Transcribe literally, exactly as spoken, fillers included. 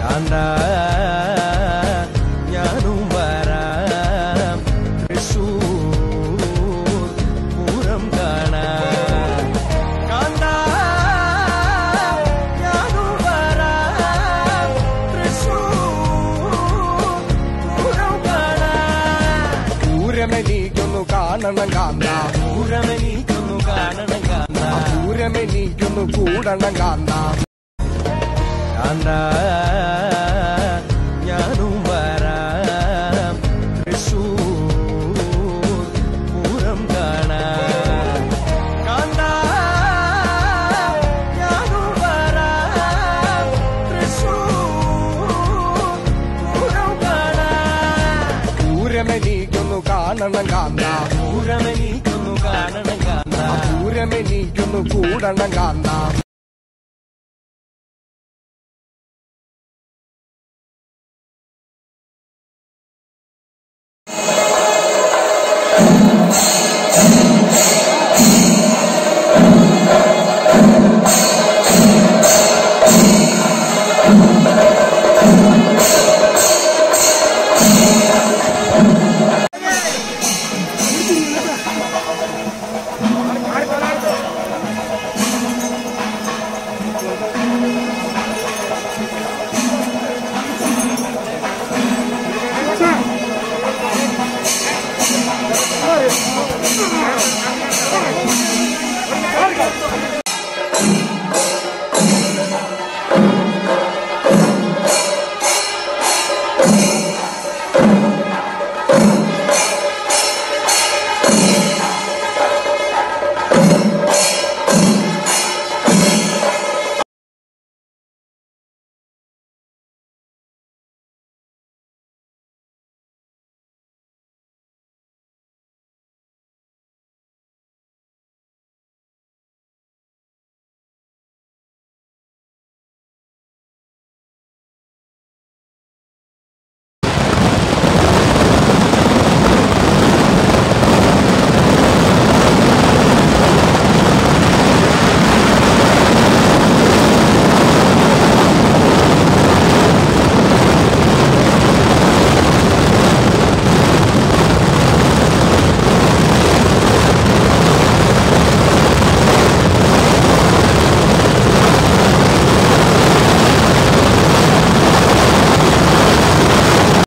കാന്ത ഞാനും വരാം തൃശൂർ പൂരം കാണാൻ കാന്ത ഞാനും വരാം തൃശൂർ പൂരം കാണാൻ പൂരമെനിക്കൊന്നു കാണണം കാന്ത പൂരമെനിക്കൊന്നു കാണണം കാന്ത പൂരമെനിക്കൊന്നു കൂടണം കാന്ത കാന്ത ഞാനും വരാം തൃശൂർ പൂരം കാണാൻ കാന്ത ഞാനും വരാം തൃശൂർ പൂരം കാണാൻ പൂരമെനിക്കൊന്നു കാണണം കാന്ത പൂരമെനിക്കൊന്നു കാണണം കാന്ത പൂരമെനിക്കൊന്നു കൂടണം കാന്ത Thank you.